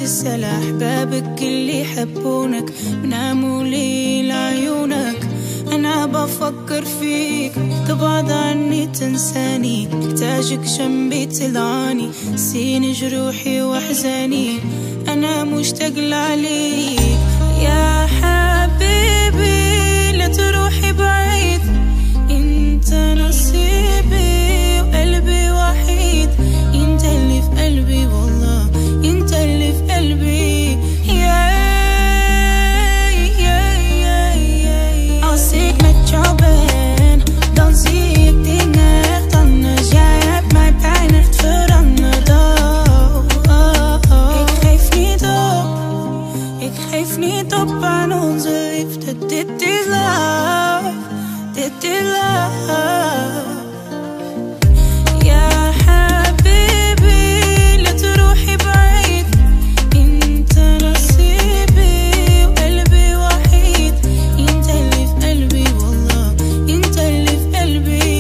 تسأل أحبابك اللي يحبونك بناموا لي لعيونك. أنا بفكر فيك تبعد عني تنساني، محتاجك جنبي تلعاني سين جروحي وأحزاني. أنا مشتاق لعليك يا حبيبي، لا تروحي بعيد، انت نصيبي وقلبي وحيد. انت اللي في قلبي والله، انت اللي في قلبي. Als ik met jou ben, dan zie ik dingen echt anders. Jij hebt mij pijn echt veranderd. Ik geef niet op, ik geef niet op aan onze liefde. Dit is love, dit is love. يا حبيبي لا تروحي بعيد، انت نصيبي وقلبي وحيد. انت اللي في قلبي والله، انت اللي في قلبي.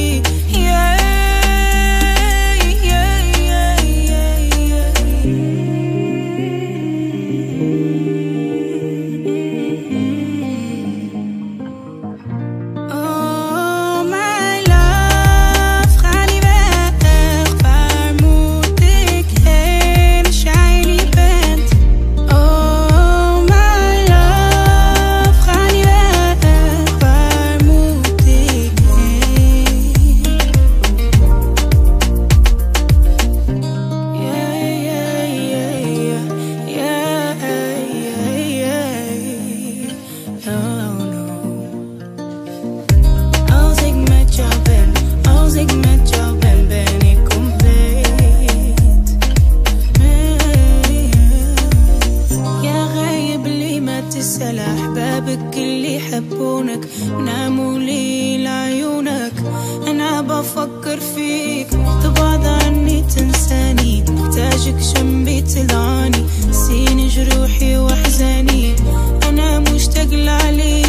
تسأل أحبابك اللي يحبونك بناموا لي لعيونك. أنا بفكر فيك تبعد عني تنساني، محتاجك جنبي تلعاني سين جروحي وأحزاني. أنا مشتاق لعليك